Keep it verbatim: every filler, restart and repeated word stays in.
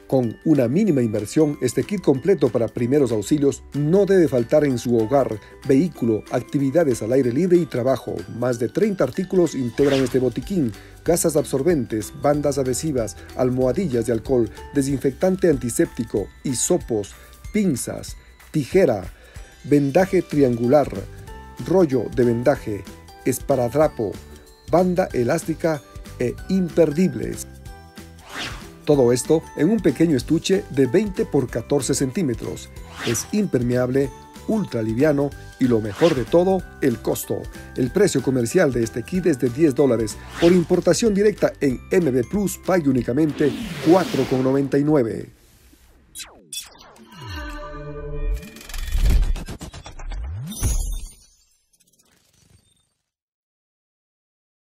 Con una mínima inversión, este kit completo para primeros auxilios no debe faltar en su hogar, vehículo, actividades al aire libre y trabajo. Más de treinta artículos integran este botiquín: gasas absorbentes, bandas adhesivas, almohadillas de alcohol, desinfectante antiséptico, hisopos, pinzas, tijera, vendaje triangular, rollo de vendaje, esparadrapo, banda elástica e imperdibles. Todo esto en un pequeño estuche de veinte por catorce centímetros. Es impermeable, ultra liviano y lo mejor de todo, el costo. El precio comercial de este kit es de diez dólares. Por importación directa en M B Plus pague únicamente cuatro con noventa y nueve.